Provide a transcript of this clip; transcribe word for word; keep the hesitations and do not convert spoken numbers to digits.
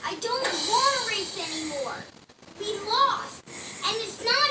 I don't want to race anymore. We lost, and it's not